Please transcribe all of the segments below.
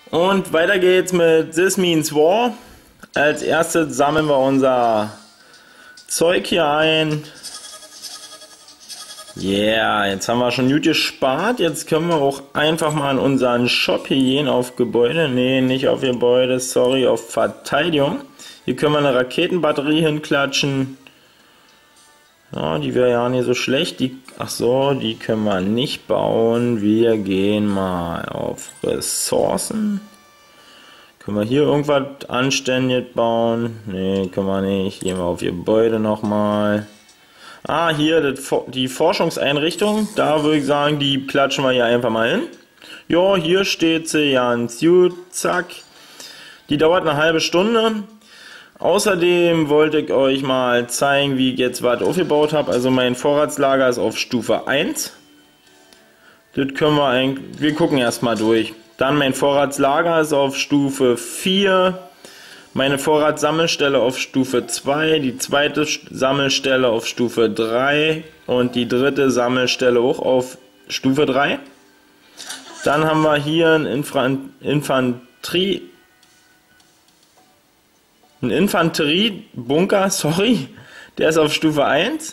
Und weiter geht's mit This Means War. Als erstes sammeln wir unser Zeug hier ein. Yeah, jetzt haben wir schon gut gespart. Jetzt können wir auch einfach mal in unseren Shop hier gehen auf Gebäude. Nee, nicht auf Gebäude, sorry, auf Verteidigung. Hier können wir eine Raketenbatterie hinklatschen. Ja, die wäre ja nicht so schlecht. Ach so, die können wir nicht bauen. Wir gehen mal auf Ressourcen. Können wir hier irgendwas anständig bauen? Nee, können wir nicht. Gehen wir auf Gebäude nochmal. Ah, hier die Forschungseinrichtung. Da würde ich sagen, die klatschen wir hier einfach mal hin. Ja, hier steht sie ganz gut. Zack. Die dauert eine halbe Stunde. Außerdem wollte ich euch mal zeigen, wie ich jetzt was aufgebaut habe. Also mein Vorratslager ist auf Stufe 1. Das können wir eigentlich, wir gucken erstmal durch. Dann mein Vorratslager ist auf Stufe 4. Meine Vorratssammelstelle auf Stufe 2. Die zweite Sammelstelle auf Stufe 3. Und die dritte Sammelstelle auch auf Stufe 3. Dann haben wir hier einen Infanteriebunker, sorry, der ist auf Stufe 1.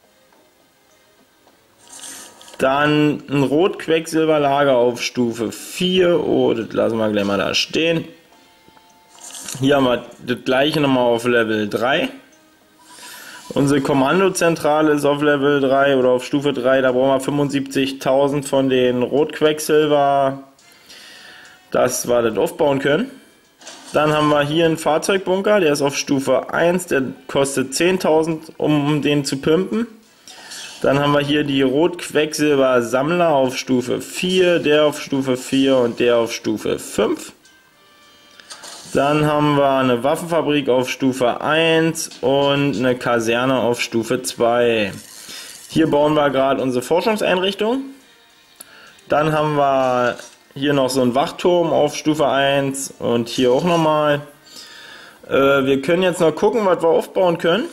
Dann ein Rotquecksilberlager auf Stufe 4. Oh, das lassen wir gleich mal da stehen. Hier haben wir das gleiche nochmal auf Level 3. Unsere Kommandozentrale ist auf Level 3 oder auf Stufe 3. Da brauchen wir 75.000 von den Rotquecksilber, dass wir das aufbauen können. Dann haben wir hier einen Fahrzeugbunker, der ist auf Stufe 1, der kostet 10.000, um den zu pimpen. Dann haben wir hier die Rotquecksilber-Sammler auf Stufe 4, der auf Stufe 4 und der auf Stufe 5. Dann haben wir eine Waffenfabrik auf Stufe 1 und eine Kaserne auf Stufe 2. Hier bauen wir gerade unsere Forschungseinrichtung. Dann haben wir hier noch so ein Wachturm auf Stufe 1 und hier auch nochmal. Wir können jetzt noch gucken, was wir aufbauen können.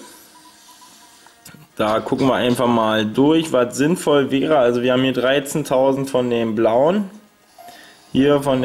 Da gucken wir einfach mal durch, was sinnvoll wäre. Also wir haben hier 13.000 von dem blauen. Hier von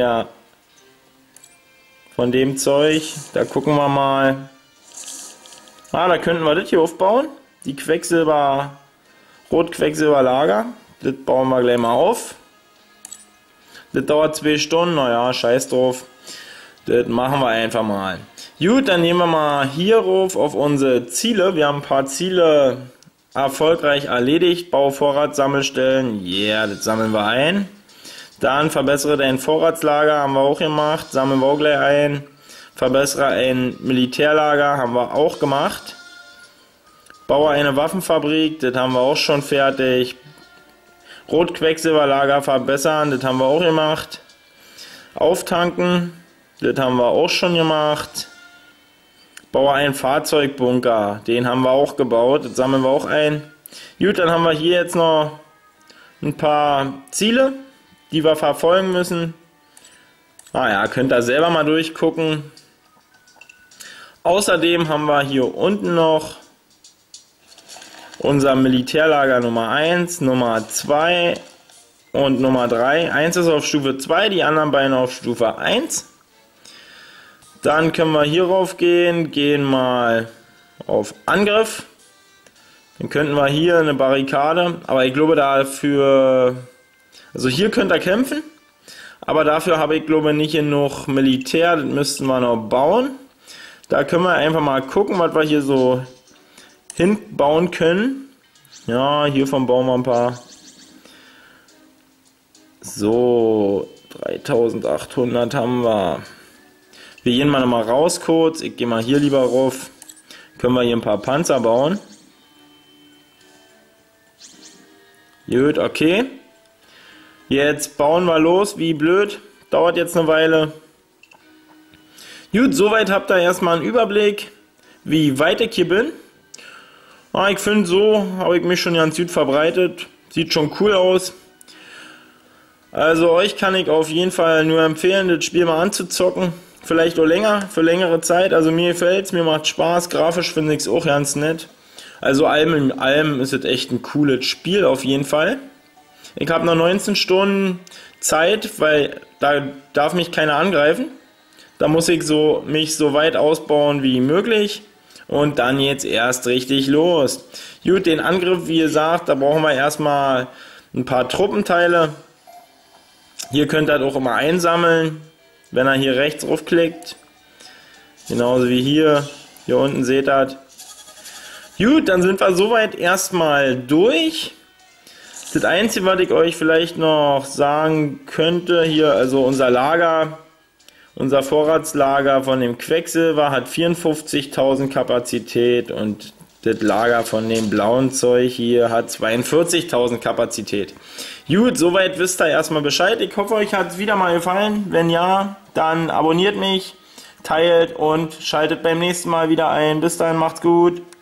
dem Zeug. Da gucken wir mal. Ah, da könnten wir das hier aufbauen. Die Rotquecksilberlager. Das bauen wir gleich mal auf. Das dauert 2 Stunden, naja, scheiß drauf. Das machen wir einfach mal. Gut, dann nehmen wir mal hier rauf auf unsere Ziele. Wir haben ein paar Ziele erfolgreich erledigt. Bau Vorratssammelstellen, yeah, das sammeln wir ein. Dann verbessere dein Vorratslager, haben wir auch gemacht, sammeln wir auch gleich ein. Verbessere ein Militärlager, haben wir auch gemacht. Baue eine Waffenfabrik, das haben wir auch schon fertig. Rotquecksilberlager verbessern, das haben wir auch gemacht. Auftanken, das haben wir auch schon gemacht. Baue einen Fahrzeugbunker, den haben wir auch gebaut, das sammeln wir auch ein. Gut, dann haben wir hier jetzt noch ein paar Ziele, die wir verfolgen müssen. Naja, könnt ihr selber mal durchgucken. Außerdem haben wir hier unten noch unser Militärlager Nummer 1, Nummer 2 und Nummer 3. 1 ist auf Stufe 2, die anderen beiden auf Stufe 1. Dann können wir hier rauf gehen, gehen mal auf Angriff. Dann könnten wir hier eine Barrikade, aber ich glaube dafür, also hier könnt ihr kämpfen, aber dafür habe ich glaube nicht genug Militär, das müssten wir noch bauen. Da können wir einfach mal gucken, was wir hier so hinbauen können. Ja, hiervon bauen wir ein paar. So, 3.800 haben wir. Wir gehen mal nochmal raus kurz. Ich gehe mal hier lieber rauf. Können wir hier ein paar Panzer bauen. Gut, okay. Jetzt bauen wir los, wie blöd. Dauert jetzt eine Weile. Gut, soweit habt ihr erstmal einen Überblick, wie weit ich hier bin. Ich finde, so habe ich mich schon ganz gut verbreitet. Sieht schon cool aus. Also euch kann ich auf jeden Fall nur empfehlen, das Spiel mal anzuzocken. Vielleicht auch länger, für längere Zeit. Also mir gefällt es, mir macht Spaß. Grafisch finde ich es auch ganz nett. Also allem in allem ist es echt ein cooles Spiel auf jeden Fall. Ich habe noch 19 Stunden Zeit, weil da darf mich keiner angreifen. Da muss ich mich so weit ausbauen wie möglich. Und dann jetzt erst richtig los. Gut, den Angriff, wie gesagt, da brauchen wir erstmal ein paar Truppenteile. Hier könnt ihr das auch immer einsammeln, wenn ihr hier rechts draufklickt. Genauso wie hier. Hier unten seht ihr das. Gut, dann sind wir soweit erstmal durch. Das Einzige, was ich euch vielleicht noch sagen könnte, hier also unser Lager, unser Vorratslager von dem Quecksilber hat 54.000 Kapazität und das Lager von dem blauen Zeug hier hat 42.000 Kapazität. Gut, soweit wisst ihr erstmal Bescheid. Ich hoffe, euch hat es wieder mal gefallen. Wenn ja, dann abonniert mich, teilt und schaltet beim nächsten Mal wieder ein. Bis dahin, macht's gut.